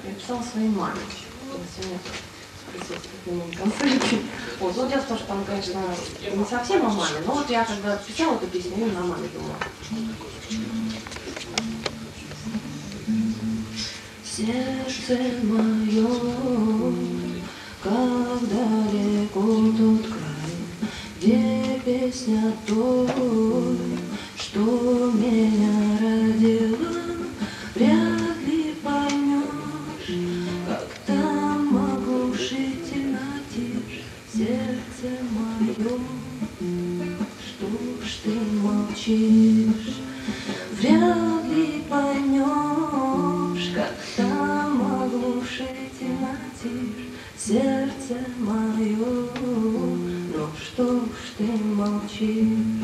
я писала своей маме еще. Я сегодня присутствую на концерте. Вот. Ну, дело в том, что там, конечно, не совсем о маме, но вот я когда писала эту песню, именно о маме думала. Сердце мое, как далеко тот край, где песня той, что меня родила, вряд ли поймешь, как там оглушительно тишь. Сердце мое, что ж ты молчишь, вряд ли поймешь, как там оглушительно тишь. Сердце мое, ну что ж ты молчишь?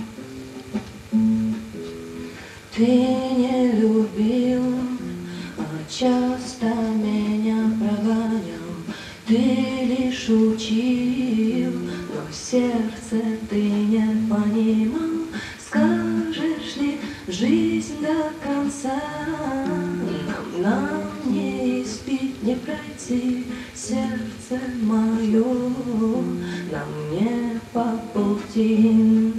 Ты не любил, а часто меня прогонял. Ты лишь учил, но сердце ты не понимал. Скажешь ли жизнь до конца? Нам не испить, не пройти. Сердце мое, нам не по пути.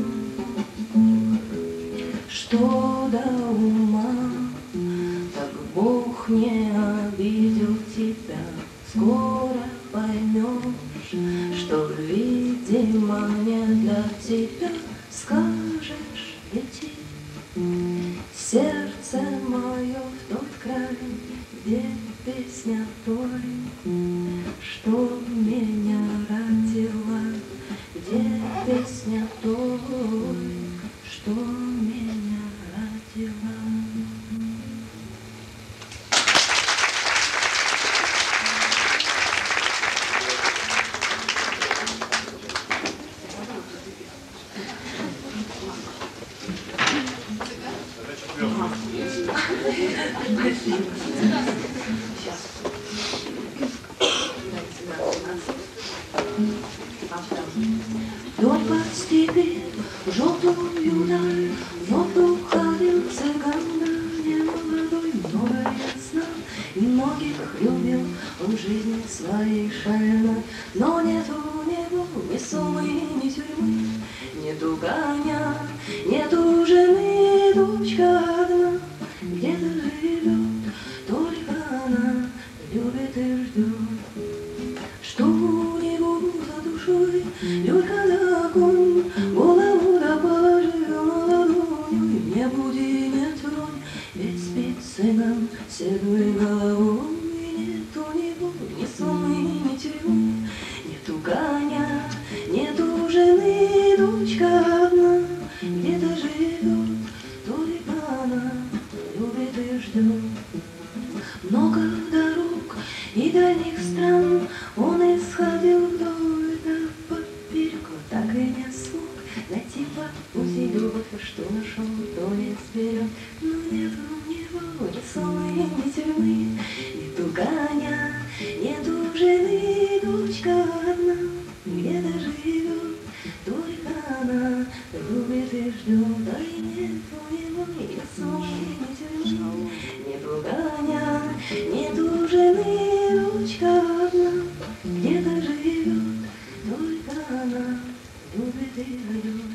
Что до ума, так Бог не обидел тебя. Скоро поймешь, что, видимо, не для тебя. Скажешь идти. Сердце мое в тот край, где песня той, что меня родила, где песня той, что меня родила. Вдоль по степи желтую даль вновь уходил цыган, да не молодой, много ясно, и многих любил он жизни своей шальной. Но нету него ни суммы, ни тюрьмы, нету коня, нету жены, дочка одна где-то живет, только она любит и ждет. Что у него за душой, Люлька закон, голову да положил на ладонь. Не буди, не тронь, ведь спит цыган седой головой. Нет у него ни суммы, ни тюрьмы, нету коня, нету жены, дочка одна где-то живет, только она любит и ждет. Много дорог и дальних стран он исходил вдоль да поперек, так и не смог найти по пути любовь, что нашел, то не сберег. Но нет у него ни суммы, ни тюрьмы, нету коня, нету жены, дочка одна где-то живет, только она любит и ждет. Да и нет у него ни суммы, ни тюрьмы, нету коня, нету жены, дочка одна где-то живет, только она любит и ждет.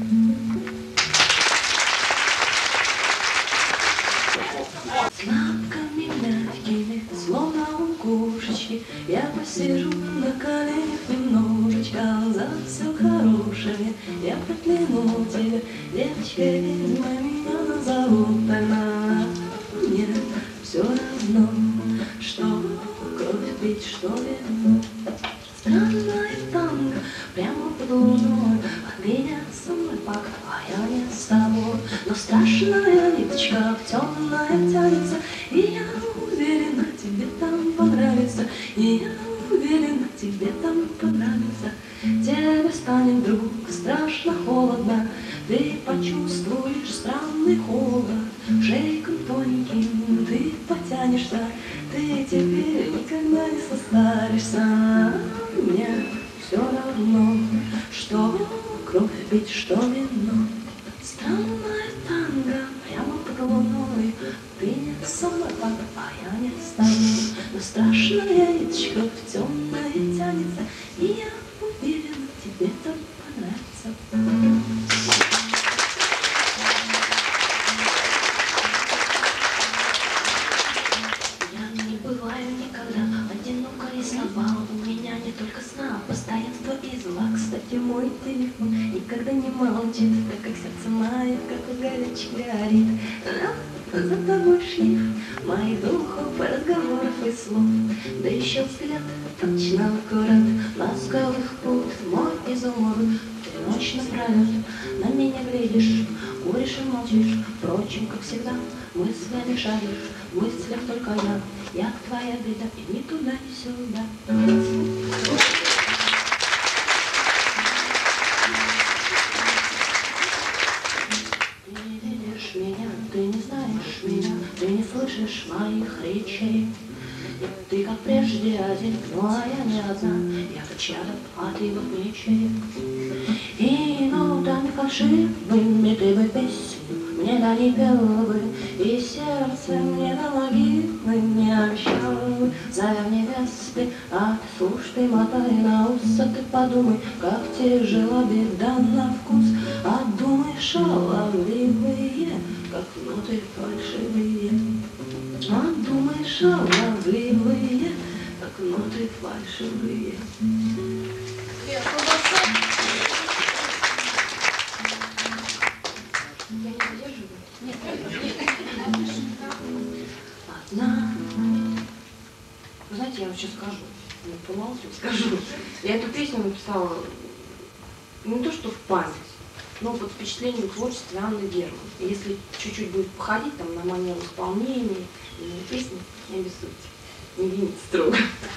С лапками мягкими, словно у кошечки, я посижу на коленях немножечко. За все хорошее я прокляну тебя, девочка, ведьма, меня назовут тогда. Мне все равно, что кровь пить, что вино. Странное танго прямо под луной, от меня самой пак, а я не с тобой. Но страшная ниточка в темное тянется, и я уверена, тебе там понравится, и я уверена, тебе там понравится. Тебе станет вдруг страшно холодно, ты почувствуешь странный холод. Шейком тоненьким ты потянешься, ты теперь никогда не состаришься. Мне все равно, что кровь пить, что вино. Странное танго прямо под луной, ты не со мной, а я не с тобой. Но страшное яичко в темное тянется, и я уверена, тебе там понравится. Я не бываю никогда одинока и слаба. У меня не только сна, постоянство и зла. Кстати, мой телефон никогда не молчит, так как сердце мое, как горячий горит. За тобой шлейф моих духов, разговоров и слов, да еще взгляд точно аккурат, ласковых пут мой изумруд. Ты ночь напролет на меня глядишь, куришь и молчишь, впрочем, как всегда, мыслями шаришь, в мыслях только я твоя беда, и ни туда, ни сюда. Ты не знаешь меня, ты не слышишь моих речей. Ты как прежде один, ну а я не одна, я как чадо от его плечей. И нотами фальшивыми ты бы песню мне да не пел бы, и сердце мне на могилы не обещал бы. Зовя невесты, а ты слушай, ты мотай на ус, а ты подумай, как тяжела беда на вкус. А думай, шаловливые, как ноты фальшивые. А думай, шаловливые, как ноты фальшивые. Я не выдерживаю? Нет. Одна. Вы знаете, я вам сейчас скажу. Помолчу, скажу. Я эту песню написала не то что в память, но под впечатлением творчества Анны Герман. И если чуть-чуть будет походить там на манеру исполнения или песни, не обессудьте. Не вините строго.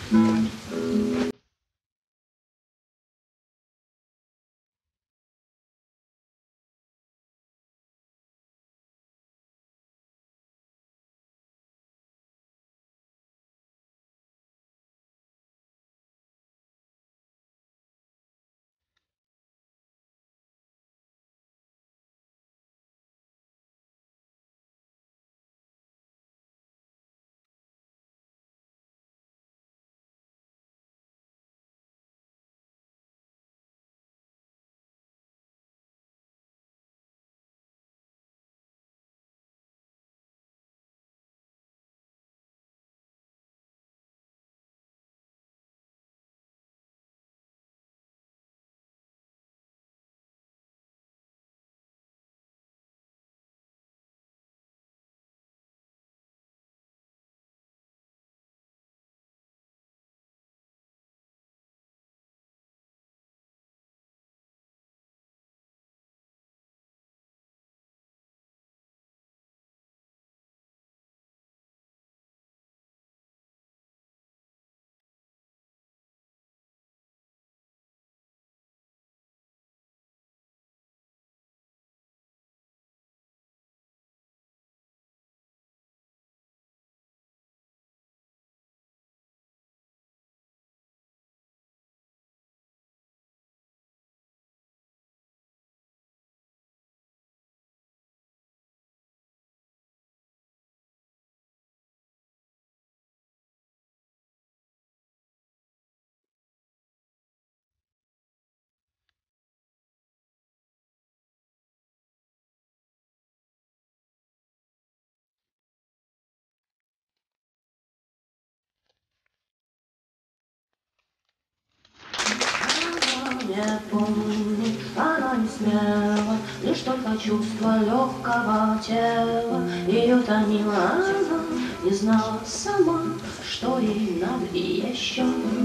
Не помнит, она не смела, лишь только чувство легкого тела ее томило. Она не знала сама, что ей надо, и еще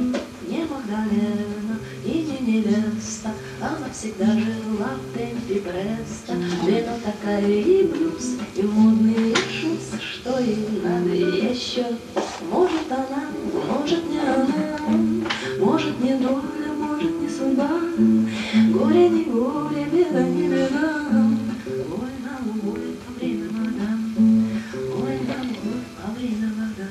не Магдалена и не невеста. Она всегда жила в темпе преста, вино такая и блюз, и модный шуз, что ей надо, и еще. Может она, может не она, может не доля, может не судьба. Горе не горе, беда не беда. Ой, нам ой, по время вода. Ой, нам ой, по время вода.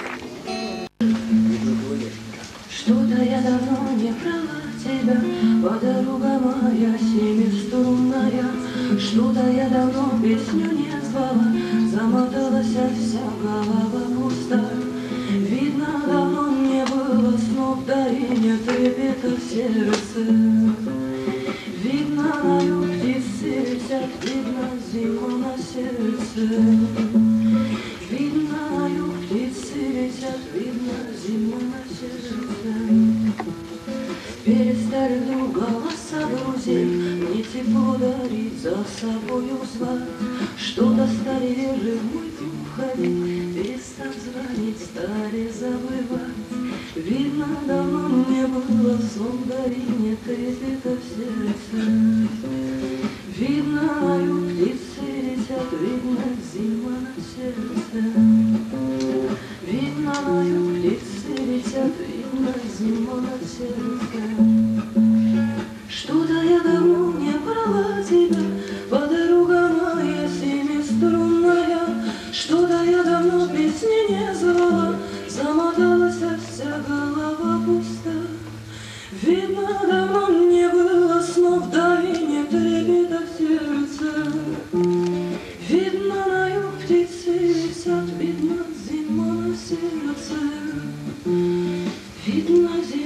Что-то я давно не брала тебя. подруга моя семиструнная, что-то я давно песню не звала, замоталась вся голова пуста. Видно, давно не было снов, да и не трепета в сердце. Видно, на юг птицы летят, видно, зима на сердце. Видно, на юг птицы летят, видно, зима на сердце. Перестали вдруг голоса друзей мне тепло дарить, за собою звать. Что-то стали реже в мой дом ходить, перестав звонить, стали забывать. Видно, давно не было сон, да и не трепета в сердце. Видно, на юг птицы летят, видно, зима на сердце. Видно, на юг птицы летят, видно, зима на сердце. Что-то я давно не брала тебя, подруга моя семиструнная. Что-то я давно песни не звала, замоталась вся голова пуста. Видно, давно не было снов, да и не трепета в сердце. Видно, на юг птицы летят, видно, зима на сердце. Видно, зима.